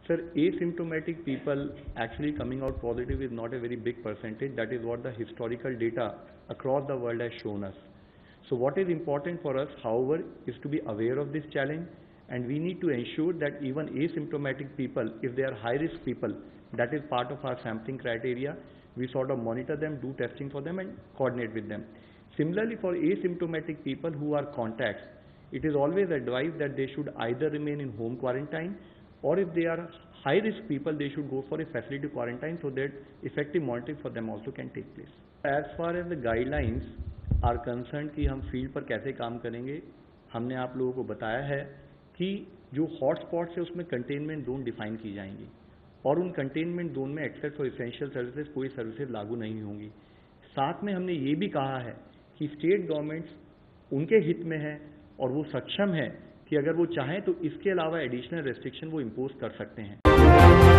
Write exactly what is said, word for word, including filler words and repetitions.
Sir, asymptomatic people actually coming out positive is not a very big percentage. That is what the historical data across the world has shown us. So what is important for us, however, is to be aware of this challenge, and we need to ensure that even asymptomatic people, if they are high-risk people, that is part of our sampling criteria. We sort of monitor them, do testing for them, and coordinate with them. Similarly, for asymptomatic people who are contacts, it is always advised that they should either remain in home quarantine, or if they are high-risk people, they should go for a facility quarantine so that effective monitoring for them also can take place. As far as the guidelines are concerned कि हम field पर कैसे काम करेंगे, हमने आप लोगों को बताया है कि जो हॉट स्पॉट्स है उसमें कंटेनमेंट जोन डिफाइन की जाएंगी और उन कंटेनमेंट जोन में एक्सेप्ट फॉर एसेंशियल सर्विसेज कोई सर्विसेज लागू नहीं होंगी। साथ में हमने ये भी कहा है कि स्टेट गवर्नमेंट्स उनके हित में है और वो सक्षम है कि अगर वो चाहें तो इसके अलावा एडिशनल रेस्ट्रिक्शन वो इम्पोज कर सकते हैं।